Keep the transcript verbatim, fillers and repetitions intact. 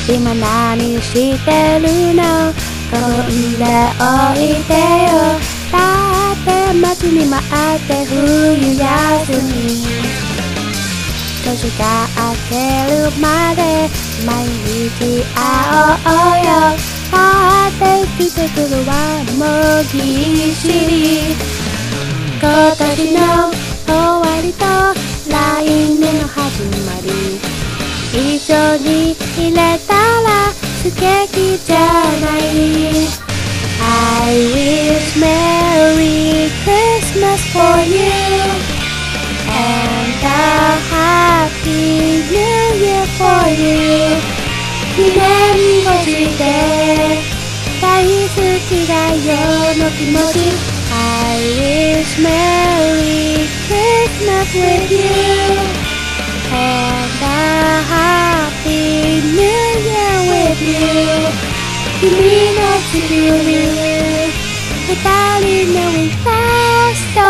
今何してるの？こんでおいてよ。だって待ちに待って冬休み年が明けるまで毎日会おうよ。だって季節はもうぎっしり。今年の終わりと来年の始まり一緒に入れたら素敵じゃない。 I wish Merry Christmas for you and a Happy New Year for you。 にねんごして大好きだよの気持ち。 I wish Merry Christmas with you and a Happy New Year with you。 君の作る二人の歌を